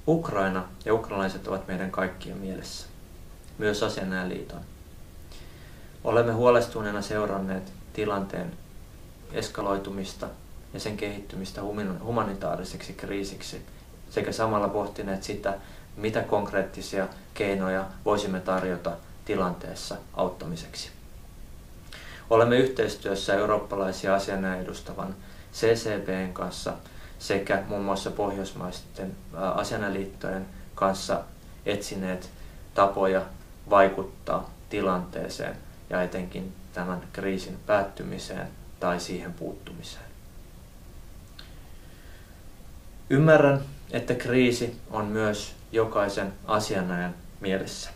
Ukraina ja ukrainalaiset ovat meidän kaikkien mielessä, myös Asianajajaliiton. Olemme huolestuneena seuranneet tilanteen eskaloitumista ja sen kehittymistä humanitaariseksi kriisiksi sekä samalla pohtineet sitä, mitä konkreettisia keinoja voisimme tarjota tilanteessa auttamiseksi. Olemme yhteistyössä eurooppalaisia asianajajia edustavan CCP:n kanssa sekä muun muassa pohjoismaisten asianajaliittojen kanssa etsineet tapoja vaikuttaa tilanteeseen ja etenkin tämän kriisin päättymiseen tai siihen puuttumiseen. Ymmärrän, että kriisi on myös jokaisen asianajajan mielessä.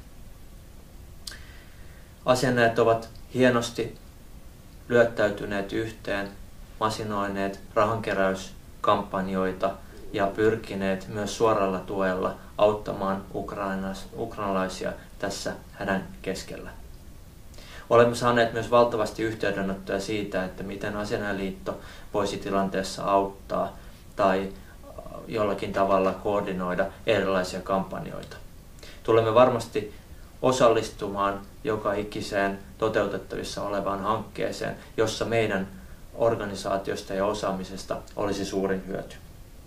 Asianajajat ovat hienosti lyöttäytyneet yhteen, masinoineet rahankeräyskampanjoita ja pyrkineet myös suoralla tuella auttamaan ukrainalaisia tässä hädän keskellä. Olemme saaneet myös valtavasti yhteydenottoja siitä, että miten Asianajajaliitto voisi tilanteessa auttaa tai jollakin tavalla koordinoida erilaisia kampanjoita. Tulemme varmasti osallistumaan joka ikiseen toteutettavissa olevaan hankkeeseen, jossa meidän organisaatiosta ja osaamisesta olisi suurin hyöty.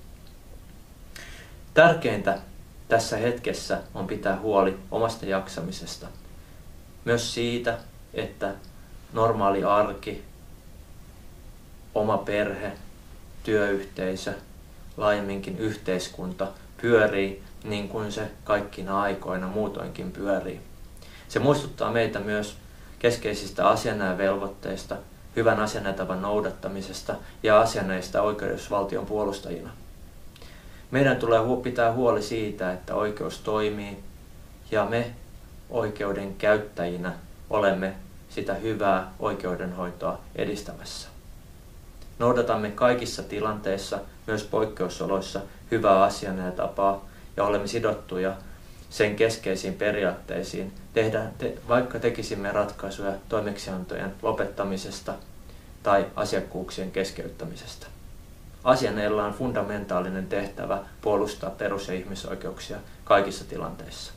Tärkeintä tässä hetkessä on pitää huoli omasta jaksamisesta. Myös siitä, että normaali arki, oma perhe, työyhteisö, laajemminkin yhteiskunta pyörii niin kuin se kaikkina aikoina muutoinkin pyörii. Se muistuttaa meitä myös keskeisistä asianajajavelvoitteista, hyvän asianajatavan noudattamisesta ja asianajista oikeusvaltion puolustajina. Meidän tulee pitää huoli siitä, että oikeus toimii ja me oikeuden käyttäjinä olemme sitä hyvää oikeudenhoitoa edistämässä. Noudatamme kaikissa tilanteissa, myös poikkeusoloissa, hyvää asianajatapaa ja olemme sidottuja sen keskeisiin periaatteisiin, vaikka tekisimme ratkaisuja toimeksiantojen lopettamisesta tai asiakkuuksien keskeyttämisestä. Asianajajilla on fundamentaalinen tehtävä puolustaa perus- ja ihmisoikeuksia kaikissa tilanteissa.